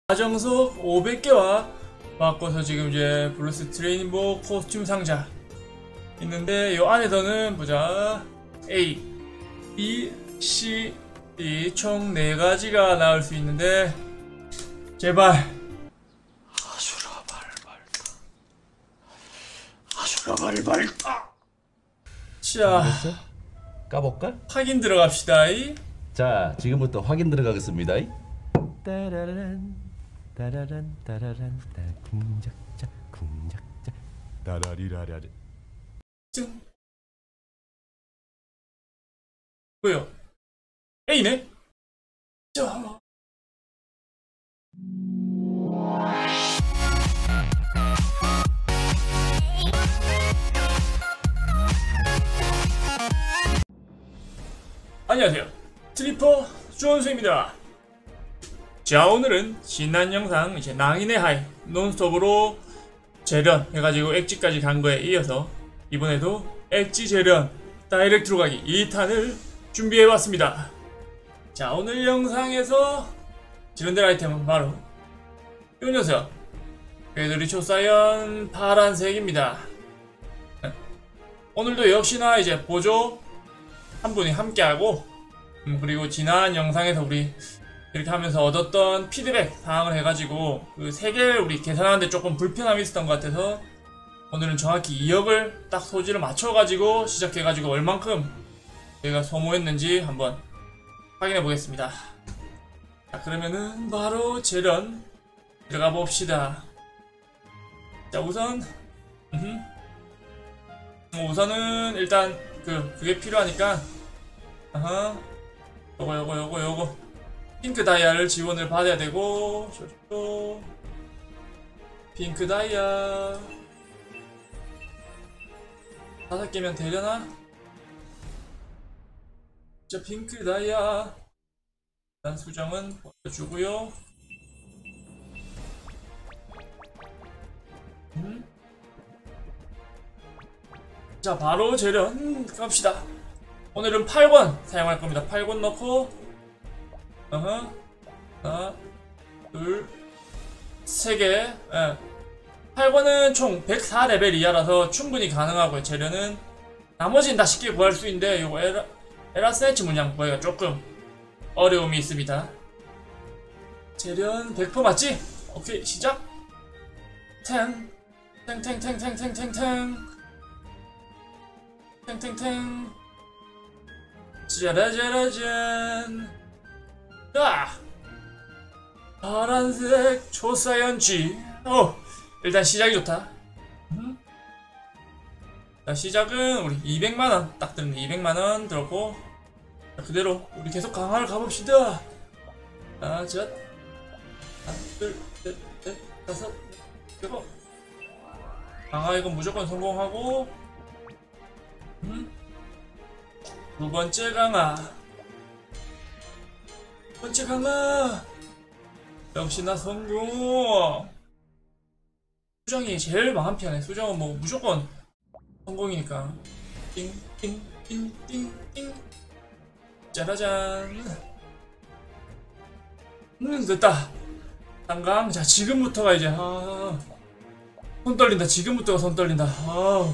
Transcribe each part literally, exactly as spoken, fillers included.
가정석 오백 개와 바꿔서 지금 이제 블루스 트레이닝복 코스튬 상자 있는데 요 안에서는 보자 A, B, C, D 총 네 가지가 나올 수 있는데 제발 아수라 발발타 아수라 발발타. 자 까볼까? 확인 들어갑시다. 자, 지금부터 확인 들어가겠습니다. 따라란 따라란 따라란 따 궁작자 궁작자 따라리라라리. 짠. 뭐요? A네? 자. 안녕하세요, 트리퍼 주원수입니다. 자, 오늘은 지난 영상 이제 낭인의 하이 논스톱으로 재련 해가지고 엑지까지 간 거에 이어서 이번에도 엑지 재련 다이렉트로 가기 이 탄을 준비해봤습니다. 자, 오늘 영상에서 지른될 아이템은 바로 이 녀석 베드리초 사이언 파란색입니다. 오늘도 역시나 이제 보조 한 분이 함께하고 음, 그리고 지난 영상에서 우리 이렇게 하면서 얻었던 피드백 사항을 해가지고 그 세 개를 우리 계산하는데 조금 불편함이 있었던 것 같아서 오늘은 정확히 이억을 딱 소지를 맞춰가지고 시작해가지고 얼만큼 저희가 소모했는지 한번 확인해 보겠습니다. 자, 그러면은 바로 재련 들어가 봅시다. 자, 우선 음흠. 우선은 일단 그 그게 필요하니까 아하 요거 요거 요거 요거 핑크 다이아를 지원을 받아야 되고 저쪽 핑크 다이아 다섯 개면 되려나? 자, 핑크 다이아 일단 수정은 보여주고요. 음? 자, 바로 재련 갑시다. 오늘은 팔 권 사용할 겁니다. 팔 권 넣고 어허 하나 둘 세 개. 예. 팔 권은 총 백사 레벨 이하라서 충분히 가능하고요. 재련은 나머지는 다 쉽게 구할 수 있는데 요거 에라, 에라스네치 문양 구하기가 조금 어려움이 있습니다. 재련 백 퍼센트 맞지? 오케이, 시작. 탱 탱탱탱탱탱탱탱 탱탱탱 짜라짜라짠. 자, 파란색 초사연지. 어, 일단 시작이 좋다. 음? 자, 시작은 우리 이백만 원 딱 드는 이백만 원 들었고, 자, 그대로 우리 계속 강화를 가봅시다. 아, 자, 하나, 둘, 셋, 넷, 다섯, 여섯. 강화 이건 무조건 성공하고, 음? 두 번째 강화. 두 번째 강화. 역시나 성공. 수정이 제일 마음 편해. 수정은 뭐 무조건 성공이니까. 띵띵띵띵띵. 짜라잔. 음, 됐다. 단강. 자, 지금부터가 이제 아, 손 떨린다. 지금부터가 손 떨린다. 아우.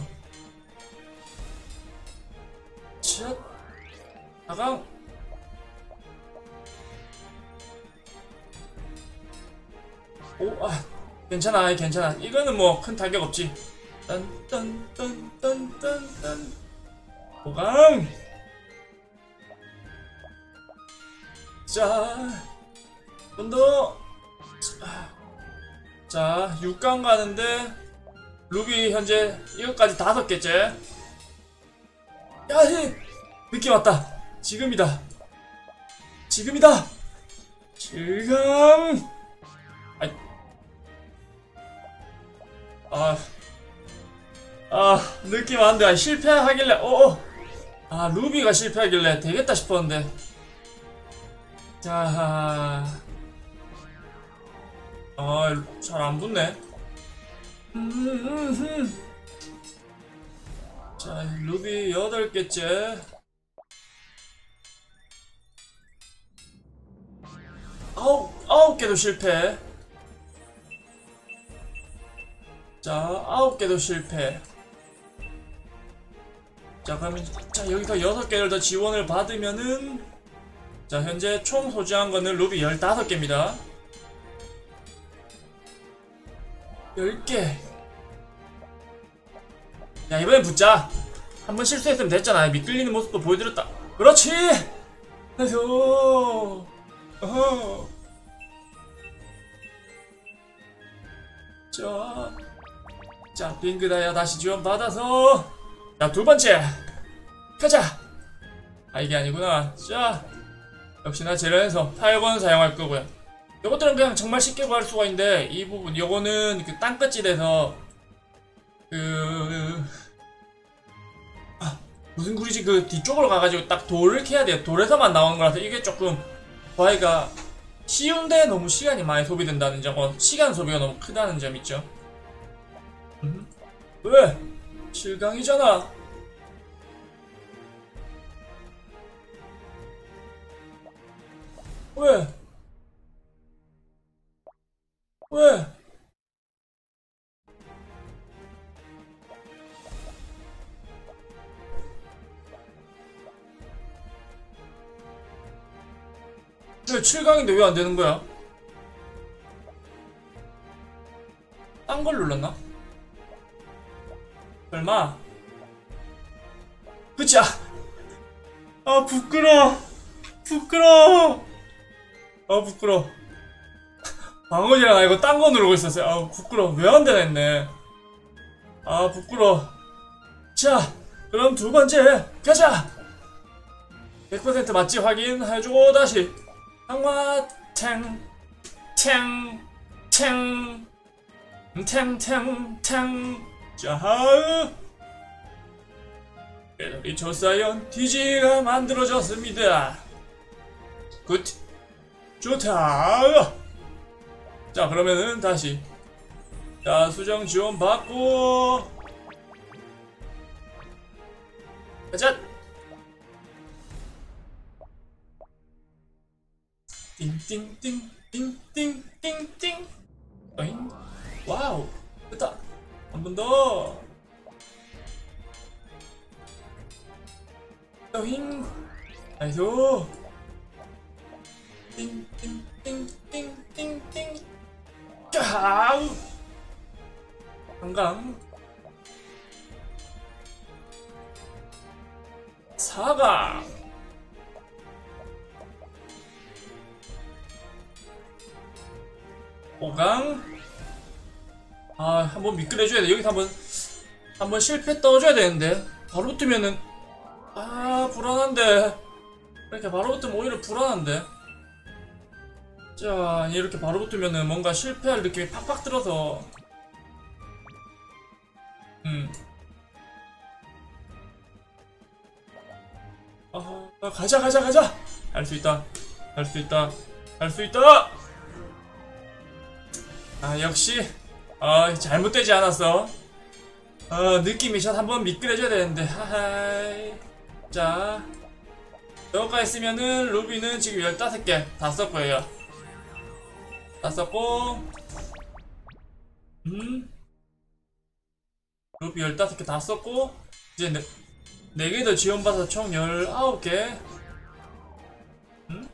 샷. 다강. 오, 아, 괜찮아, 괜찮아. 이거는 뭐 큰 타격 없지. 딴딴딴딴딴딴. 오강. 자, 좀 더. 자, 육 강 가는데 루비 현재 이것까지 다섯 개째. 야, 히! 느낌 왔다. 지금이다. 지금이다. 지금. 아이. 아, 아, 느낌 왔는데 아, 실패하길래 어어. 아, 루비가 실패하길래 되겠다 싶었는데. 자, 아, 잘 안 붙네. 자, 루비 여덟 개째. 아홉, 아홉 개도 실패. 자, 아홉 개도 실패. 자, 그러면 자 여기서 여섯 개를 더 지원을 받으면은 자, 현재 총 소지한 거는 루비 열다섯 개입니다. 열 개. 야, 이번엔 붙자. 한번 실수했으면 됐잖아. 미끌리는 모습도 보여드렸다. 그렇지! 나이스! 어허. 자, 자, 빙그다야 다시 지원받아서 자, 두 번째 가자! 아, 이게 아니구나. 자, 역시나 재련해서 팔 권 사용할 거고요. 요것들은 그냥 정말 쉽게 구할 수가 있는데 이 부분, 요거는 그 땅끝질에서 그... 아, 무슨 굴이지? 그 뒤쪽으로 가가지고 딱 돌을 캐야 돼요. 돌에서만 나오는 거라서 이게 조금 구하기가 쉬운데 너무 시간이 많이 소비된다는 점, 어, 시간 소비가 너무 크다는 점 있죠. 음? 왜? 칠 강이잖아. 왜? 왜? 왜 칠 강인데 왜 안 되는 거야? 딴 걸 눌렀나? 설마? 그치? 아, 아 부끄러워. 부끄러워. 아 부끄러워. 방어지랑 나 이거 딴 거 누르고 있었어요. 아 부끄러워. 왜 안 되나 했네. 아 부끄러워. 자, 그럼 두 번째 가자. 백 퍼센트 맞지 확인해주고 다시 강화 탱 탱 탱 탱 탱. 자, 배터리 초사이언 디지가 만들어졌습니다. 굿. 좋다. 자, 그러면은 다시 자, 수정 지원 받고 가자. 띵띵띵띵띵띵띵. 어잉? 와우, 됐다. 한 번 더. 어잉? 나이스. 띵띵띵띵띵띵. 쫙. 한강. 사강. 오강. 아, 한번 미끌어줘야 돼. 여기서 한번 한번 실패 떠줘야 되는데 바로 붙으면은 아 불안한데. 이렇게 바로 붙으면 오히려 불안한데. 자, 이렇게 바로 붙으면은 뭔가 실패할 느낌이 팍팍 들어서 음. 아, 가자 가자 가자. 할 수 있다. 할 수 있다. 할 수 있다. 아, 역시 아, 잘못되지 않았어. 어, 느낌이 샷 한번 미끌어줘야 되는데. 하하이. 자, 저거까지 쓰면은 루비는 지금 열다섯 개 다 썼고요. 다 썼고 음 루비 열다섯 개 다 썼고 이제 네, 네 개 더 지원받아서 총 열아홉 개. 음?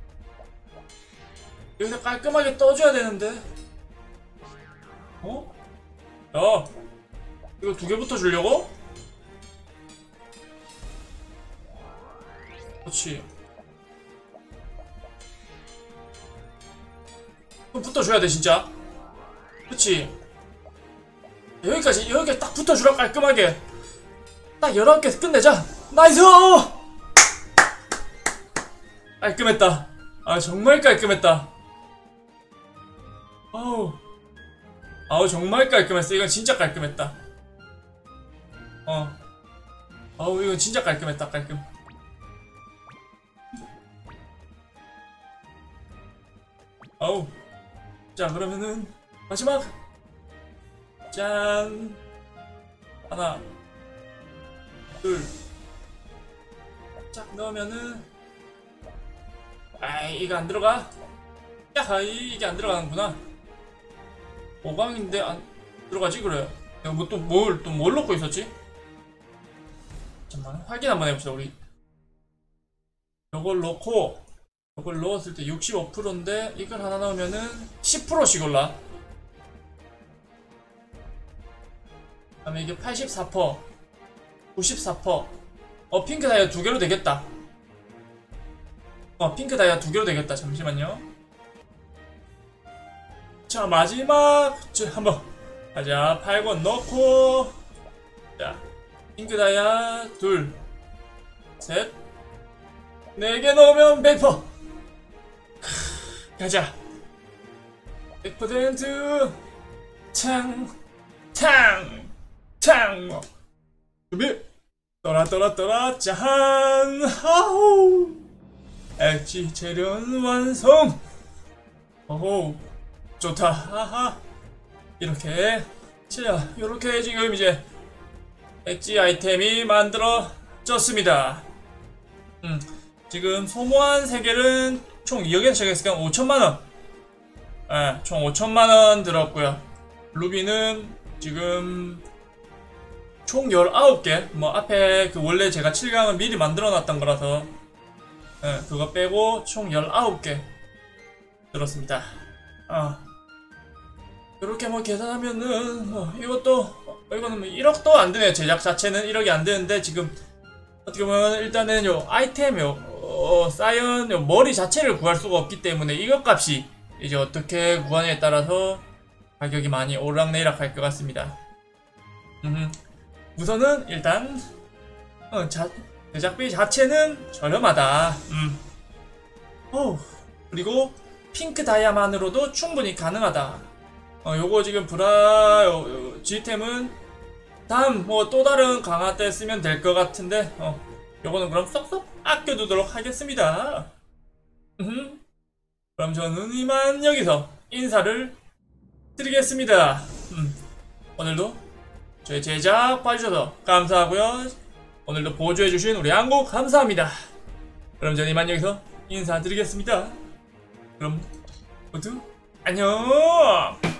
여기서 깔끔하게 떠줘야 되는데. 어? 야, 이거 두 개부터 주려고? 그렇지. 그럼 붙어줘야 돼 진짜. 그렇지. 여기까지 여기까지 딱 붙어주라. 깔끔하게 딱 열아홉 개 끝내자. 나이스. 깔끔했다. 아, 정말 깔끔했다. 아우 아우 정말 깔끔했어. 이건 진짜 깔끔했다. 어. 아우 이건 진짜 깔끔했다. 깔끔. 아우. 자, 그러면은 마지막 짠. 하나 둘 쫙 넣으면은 아이 이거 안 들어가. 야하이 이게 안 들어가는구나. 오강인데 안 들어가지 그래요. 내가 뭐 또 뭘 또 뭘 넣고 있었지? 잠깐만 확인 한번 해봅시다. 우리 요걸 넣고 요걸 넣었을 때 육십오 퍼센트인데 이걸 하나 넣으면은 십 퍼센트씩 올라. 그다음에 이게 팔십사 퍼센트, 구십사 퍼센트. 어 핑크 다이아 두 개로 되겠다. 어 핑크 다이아 두 개로 되겠다. 잠시만요. 자 마지막 자, 한번 가자. 팔 권 넣고 자 핑크 다이아 둘 셋 네 개 넣으면 백 퍼센트 가자. 백 퍼센트 탕 탕 탕 준비 떠라 떠라 떠라 짠 하우 엣지 재련 완성. 오호 좋다. 하하 이렇게 자 이렇게 지금 이제 엣지 아이템이 만들어졌습니다. 음 지금 소모한 세계는 총 이 억에서 시작했으니까 오천만원. 예, 총 오천만원 들었고요. 루비는 지금 총 열아홉 개. 뭐 앞에 그 원래 제가 칠 강은 미리 만들어 놨던 거라서 예, 그거 빼고 총 열아홉 개 들었습니다. 아 이렇게 뭐 계산하면은 뭐 이것도 어, 이거는 뭐 일억도 안 되네요. 제작 자체는 일억이 안 되는데 지금 어떻게 보면 일단은 요 아이템 요 어, 사이언 요 머리 자체를 구할 수가 없기 때문에 이것 값이 이제 어떻게 구하냐에 따라서 가격이 많이 오르락내리락 할 것 같습니다. 음, 우선은 일단 어, 자, 제작비 자체는 저렴하다. 음. 오, 그리고 핑크 다이아만으로도 충분히 가능하다. 어, 요거 지금 브라 요, 요, G템은 다음 뭐 또 다른 강화 때 쓰면 될 것 같은데 어, 요거는 그럼 쏙쏙 아껴두도록 하겠습니다. 음, 그럼 저는 이만 여기서 인사를 드리겠습니다. 음, 오늘도 저희 제작 봐주셔서 감사하고요. 오늘도 보조해주신 우리 양고 감사합니다. 그럼 저는 이만 여기서 인사드리겠습니다. 그럼 모두 안녕.